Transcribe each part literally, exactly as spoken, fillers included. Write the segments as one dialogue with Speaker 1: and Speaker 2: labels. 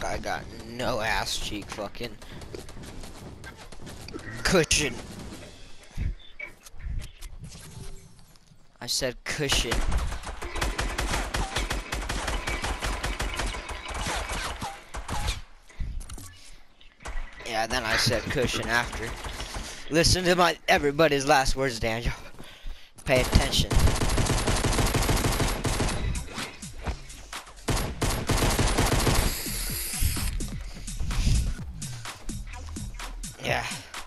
Speaker 1: I got no ass cheek fucking cushion. I said cushion. Yeah, then I said cushion after. Listen to my everybody's last words, Daniel. Pay attention. Yeah.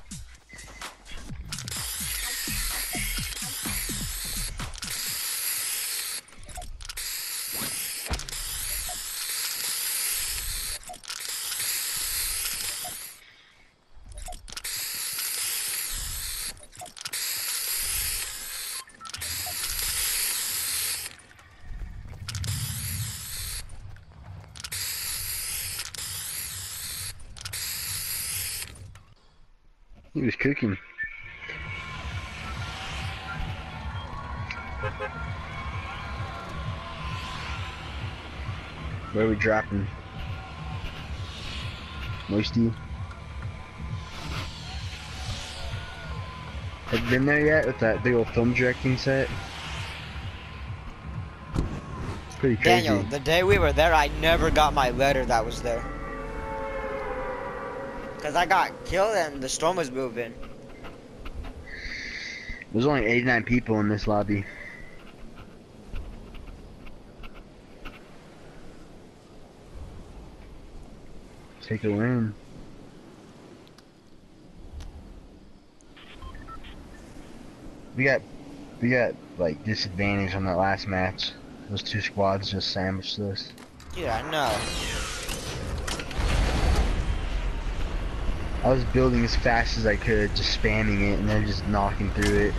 Speaker 2: He was cooking. Where are we dropping? Moisty? Have you been there yet with that big old film directing set? It's pretty crazy.
Speaker 1: Daniel, the day we were there, I never got my letter that was there. Cause I got killed and the storm was moving.
Speaker 2: There's only eighty-nine people in this lobby. Take a win. We got, we got like disadvantage on that last match. Those two squads just sandwiched us.
Speaker 1: Dude, I know.
Speaker 2: I was building as fast as I could, just spamming it, and they're just knocking through it.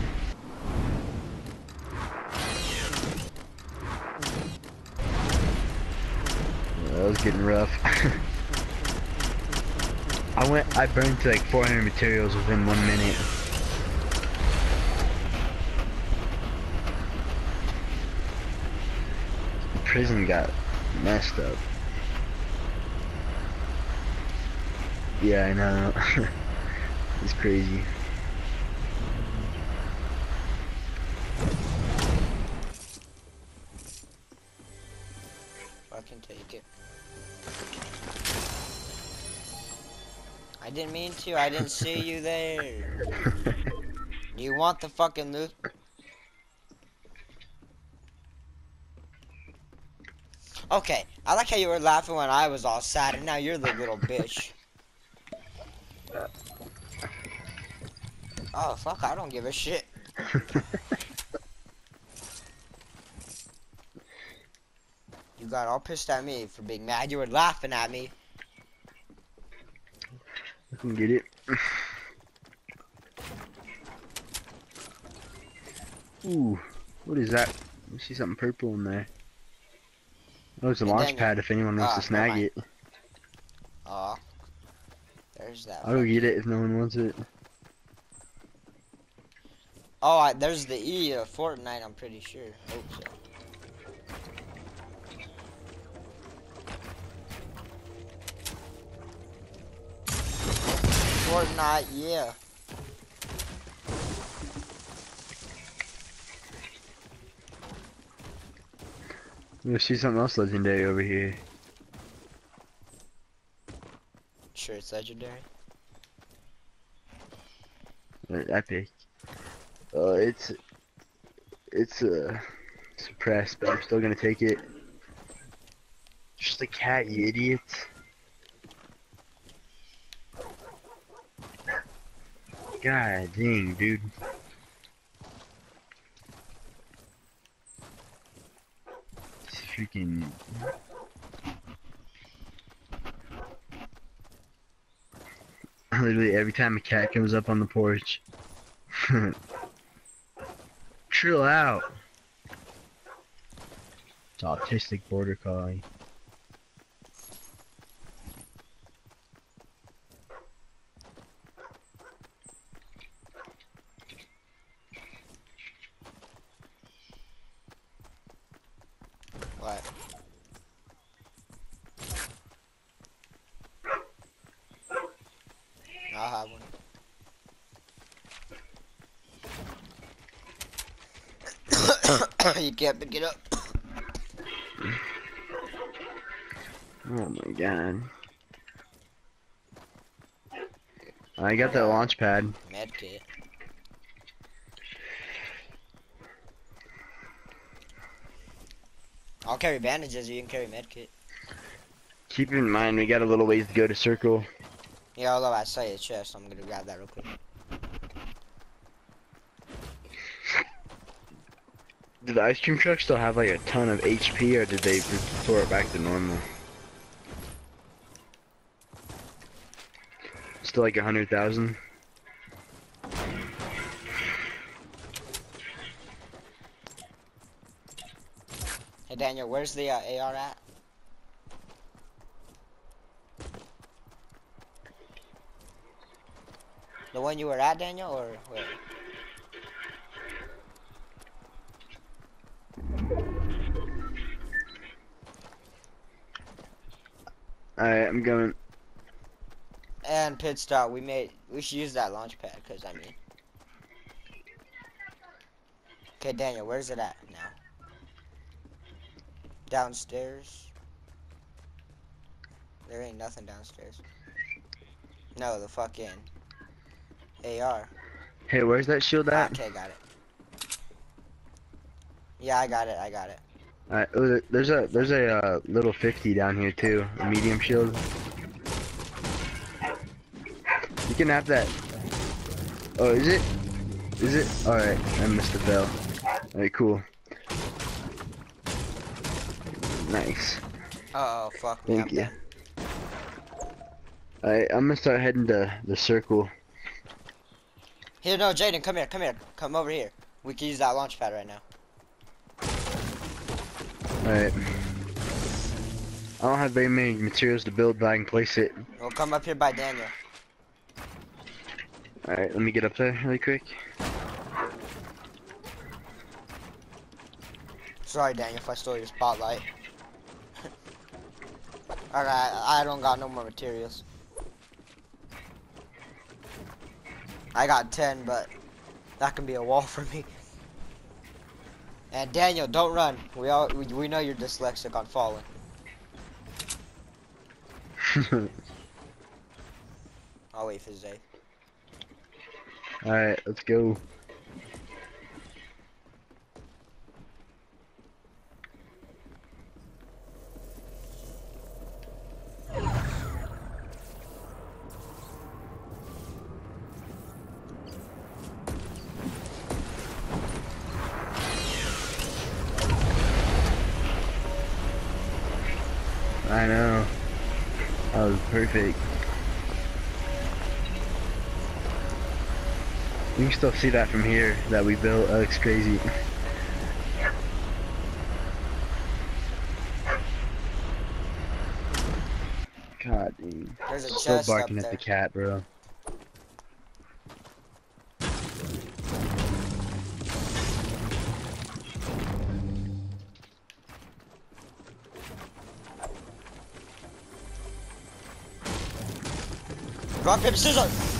Speaker 2: Yeah, that was getting rough. I went, I burned to like four hundred materials within one minute. The prison got messed up. Yeah, I know. It's crazy.
Speaker 1: I can take it. I didn't mean to. I didn't see you there. Do you want the fucking loot? Okay, I like how you were laughing when I was all sad, and now you're the little bitch. Oh, fuck, I don't give a shit. You got all pissed at me for being mad. You were laughing at me.
Speaker 2: I can get it. Ooh, what is that? I see something purple in there. Oh, it's a
Speaker 1: And
Speaker 2: launch
Speaker 1: then-
Speaker 2: pad if anyone wants
Speaker 1: Ah,
Speaker 2: to snag
Speaker 1: never mind.
Speaker 2: it.
Speaker 1: Oh, there's that.
Speaker 2: I'll go get it if no one wants it.
Speaker 1: Oh, I, there's the E of Fortnite, I'm pretty sure. Hope so. Fortnite, yeah.
Speaker 2: I see something else legendary over here.
Speaker 1: Sure, it's legendary.
Speaker 2: Uh, epic. Uh, it's it's uh suppressed, but I'm still gonna take it. Just a cat, you idiot. God dang, dude. It's freaking. Literally every time a cat comes up on the porch. Chill out. It's autistic border collie.
Speaker 1: What? You can't pick it up.
Speaker 2: Oh my god. I got that launch pad.
Speaker 1: Med kit. I'll carry bandages, you can carry med kit.
Speaker 2: Keep in mind, we got a little ways to go to circle.
Speaker 1: Yeah, although I saw your chest, so I'm gonna grab that real quick.
Speaker 2: Did the ice cream truck still have like a ton of H P, or did they restore it back to normal? Still like a hundred thousand.
Speaker 1: Hey Daniel, where's the uh, A R at? The one you were at, Daniel, or where?
Speaker 2: Alright, I'm going.
Speaker 1: And pit stop, we made, we should use that launch pad, cause I mean. Okay, Daniel, where's it at now? Downstairs. There ain't nothing downstairs. No, the fucking A R.
Speaker 2: Hey, where's that shield at?
Speaker 1: Okay, got it. Yeah, I got it. I got it.
Speaker 2: Alright, oh, there's a there's a uh, little fifty down here too, a medium shield. You can have that. Oh, is it? Is it? All right, I missed the bell. All right, cool. Nice.
Speaker 1: Uh oh, fuck me.
Speaker 2: Thank
Speaker 1: I'm
Speaker 2: you.
Speaker 1: done.
Speaker 2: All right, I'm gonna start heading to the circle.
Speaker 1: Here, no, Jaden, come here, come here, come over here. We can use that launch pad right now.
Speaker 2: Alright. I don't have very many materials to build, but I can place it.
Speaker 1: We'll come up here by Daniel.
Speaker 2: Alright, let me get up there really quick.
Speaker 1: Sorry, Daniel, if I stole your spotlight. Alright, I don't got no more materials. I got ten, but that can be a wall for me. And Daniel, don't run. We all we, we know you're dyslexic on falling. I'll wait for Zay.
Speaker 2: Alright, let's go. I know. That was perfect. You can still see that from here that we built. That looks crazy. God, dude.
Speaker 1: There's a
Speaker 2: Still
Speaker 1: chest
Speaker 2: barking
Speaker 1: up
Speaker 2: at
Speaker 1: there.
Speaker 2: the cat, bro.
Speaker 1: Rock, paper, scissors!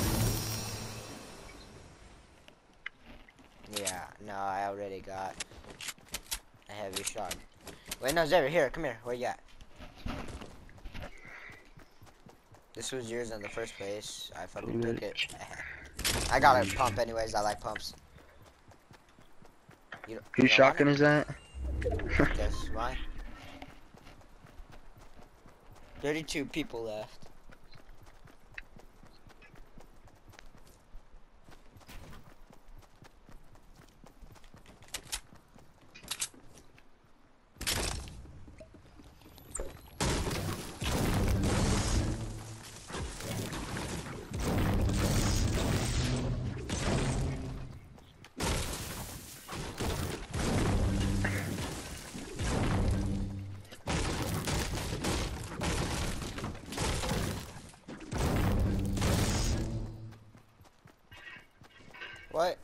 Speaker 1: Yeah, no, I already got a heavy shot. Wait, no, Xavier, here, come here. Where you at? This was yours in the first place. I fucking took it. I got a pump anyways. I like pumps. You, don't- you
Speaker 2: Whose
Speaker 1: don't want
Speaker 2: shotgun is that?
Speaker 1: it? Guess why? thirty-two people left. What?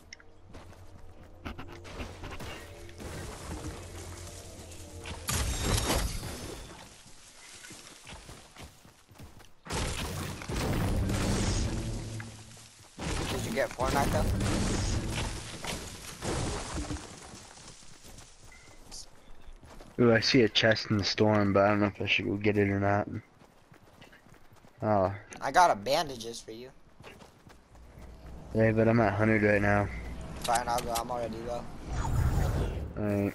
Speaker 1: Did you get Fortnite though?
Speaker 2: Ooh, I see a chest in the storm, but I don't know if I should go get it or not. Oh,
Speaker 1: I got a bandages for you.
Speaker 2: yeah, but I'm at one hundred right now.
Speaker 1: Fine, I'll go. I'm already low.
Speaker 2: Alright.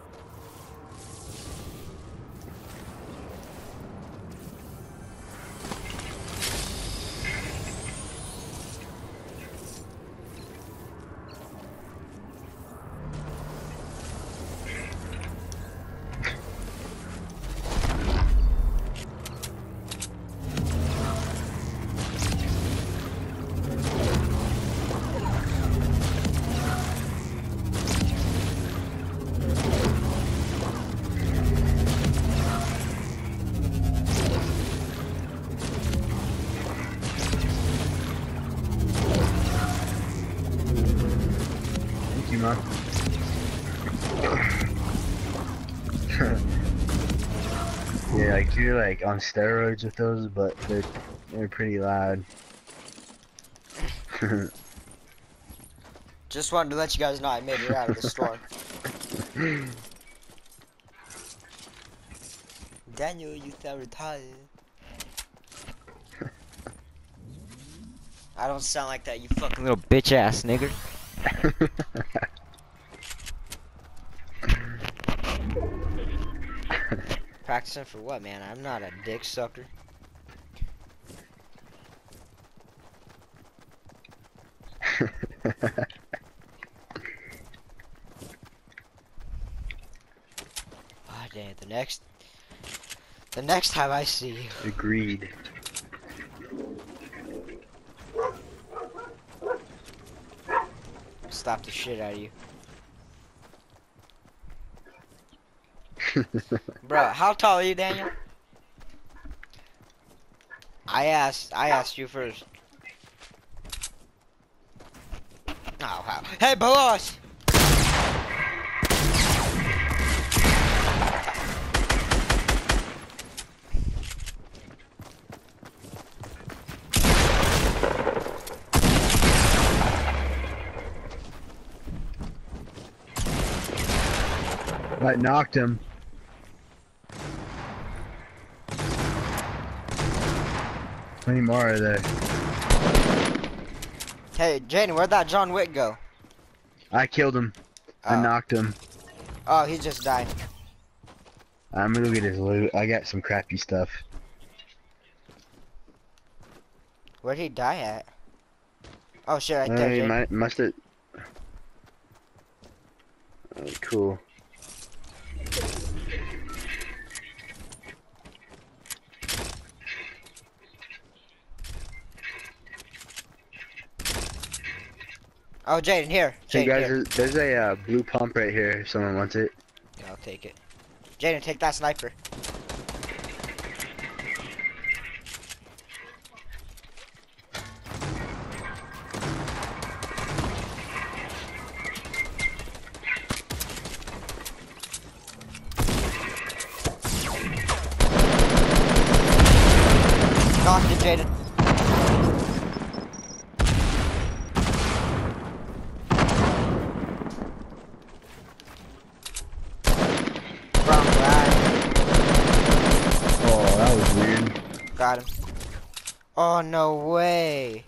Speaker 2: Thank you, man. Yeah, like you're like on steroids with those, but they're they're pretty loud.
Speaker 1: Just wanted to let you guys know I made it out of the storm. Daniel, you sound retired. I don't sound like that, you fucking little bitch ass nigger. Practicing for what, man? I'm not a dick sucker. Oh, damn, the next... The next time I see you...
Speaker 2: Agreed.
Speaker 1: Slap the shit out of you. Bro, how tall are you, Daniel? I asked, I asked you first. Oh, wow. Hey, boss!
Speaker 2: I knocked him. How many more are there?
Speaker 1: Hey, Jaden, where'd that John Wick go?
Speaker 2: I killed him. I
Speaker 1: Oh.
Speaker 2: knocked him.
Speaker 1: Oh, he just died.
Speaker 2: I'm gonna go get his loot. I got some crappy stuff.
Speaker 1: Where'd he die at? Oh shit, right
Speaker 2: Uh,
Speaker 1: there,
Speaker 2: he
Speaker 1: Jaden.
Speaker 2: might, must have. Oh, cool.
Speaker 1: Oh, Jaden, here.
Speaker 2: Hey
Speaker 1: Jaden,
Speaker 2: guys,
Speaker 1: here.
Speaker 2: there's, there's a uh, blue pump right here if someone wants it.
Speaker 1: Yeah, I'll take it. Jaden, take that sniper. Knocked it, Jaden. Wrong guy.
Speaker 2: Oh, that was weird.
Speaker 1: Got him. Oh, no way.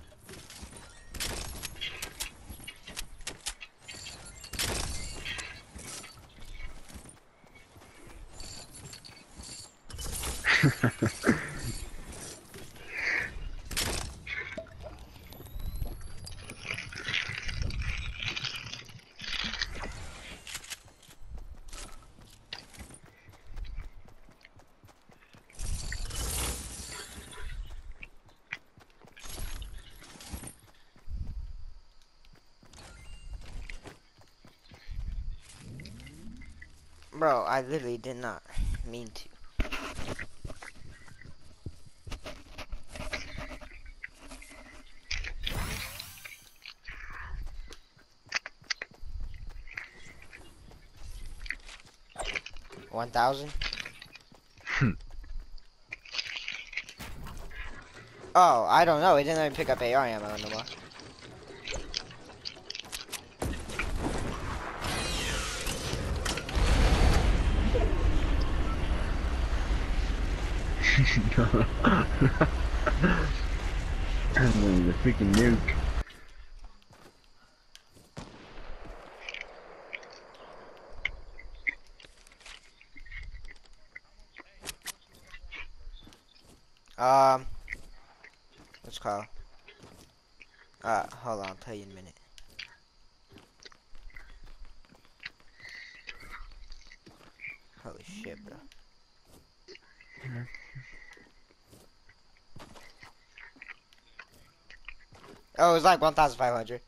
Speaker 1: Bro, I literally did not mean to. One thousand? Oh, I don't know. It didn't let me pick up A R ammo no more.
Speaker 2: The freaking nuke.
Speaker 1: Um, what's it called? Uh, hold on, I'll tell you in a minute. Holy shit, bro. Oh, it was like one thousand five hundred.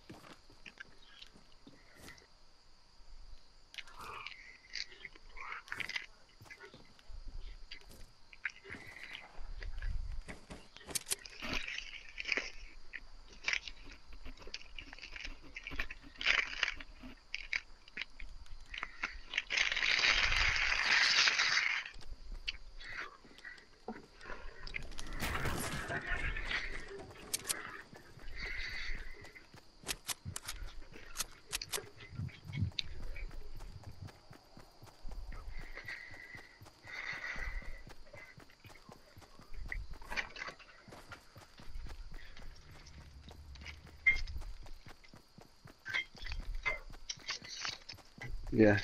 Speaker 2: Yeah.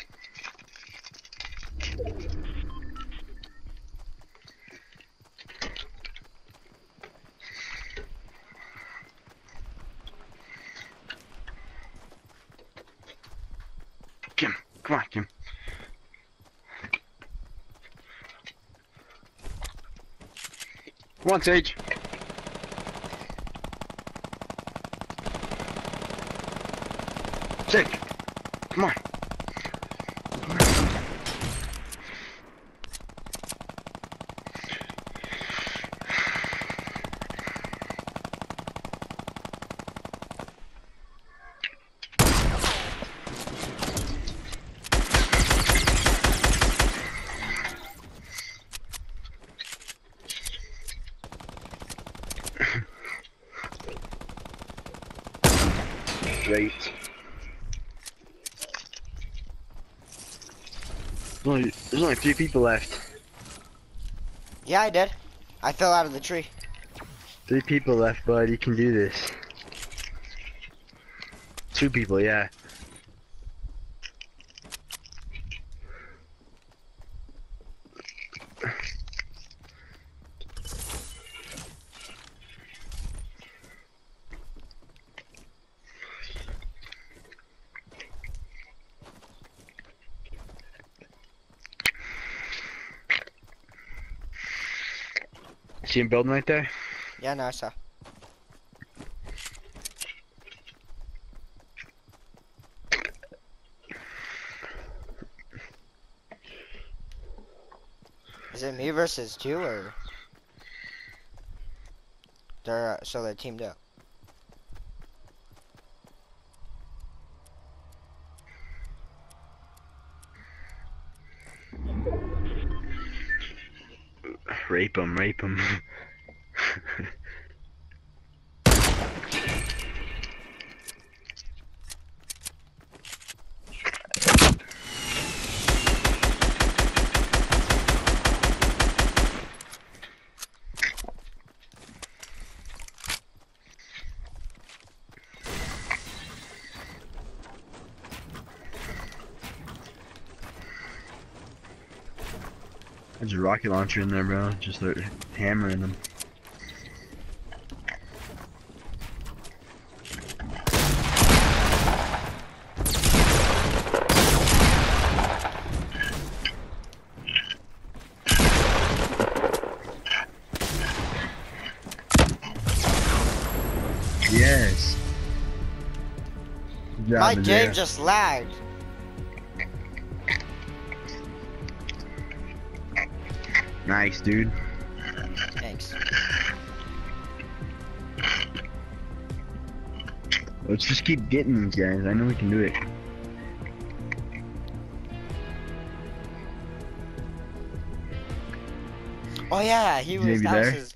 Speaker 2: Kim, come on, Kim. Come on, Sage. Sage, come on. Great. There's only, there's only three people left.
Speaker 1: Yeah, I did. I fell out of the tree.
Speaker 2: Three people left, bud. You can do this. Two people, yeah. See him building right there?
Speaker 1: Yeah, no, I saw. Is it me versus two, or they're uh, so they're teamed up?
Speaker 2: Rape him, rape him. There's a rocket launcher in there, bro. Just start hammering them. Yes. Good job,
Speaker 1: My
Speaker 2: Adair.
Speaker 1: game just lagged.
Speaker 2: Nice, dude.
Speaker 1: Thanks.
Speaker 2: Let's just keep getting these guys. I know we can do it.
Speaker 1: Oh yeah, he was.
Speaker 2: Maybe
Speaker 1: That was
Speaker 2: there.
Speaker 1: his